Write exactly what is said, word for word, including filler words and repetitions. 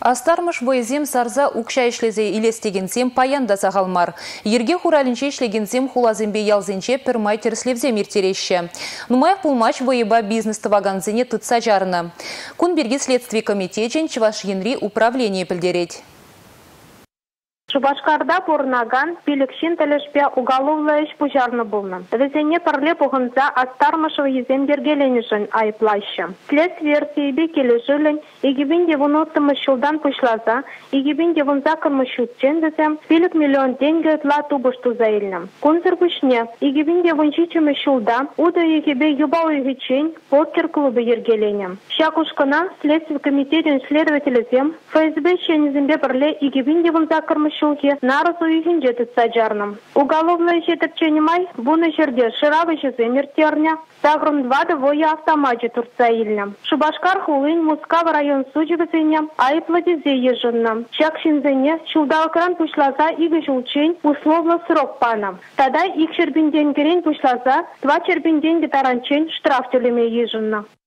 Астармыш бойзем сарза укша ишлезе илестегенсем паянда сағалмар. Ерге хуралінче ишлегенсем хулазембе ялзенче пірмай терслевзем иртереші. Нумаях пулмач воеба бизнесті ваганзене тұтса жарына. Кун берге следствие комитетен Чуваш Енри управление пілдереть. Шубашкарда порнаган пилекшин телешпе уголовлы иш пужарны булны. Везене парле пугынса астармышыв езем бергеленишін айыплайшы. След версиебе келешілін, егебінде вұнуттымы шылдан пушлаза, егебінде вұнза кырмышутчен десем, пилік миллион тенге тла тубышту заилным. Кунзыр күшне, егебінде вұнчичымы шылда, уда егебе юбау егечен покер клубы ергеленем. Шакушкана следствие комитетен следователезем, ФСБ шенезембе парле егебінде вұнза кырмыш нарасу үйін жетіп саджарным. Уголовный жетірчені май, бұны жерде шыравы жезе мертерня, сағрым двады войы автоматжы тұртса илнім. Шубашкар хулын Мускав район суджігізіне айыплы дезе ежынным. Чакшинзене шулдау кран пушлаза игі жылчен условно срок панам. Тада ик чербінден керен пушлаза, два чербінден гитаранчен штраф төлеме ежынны.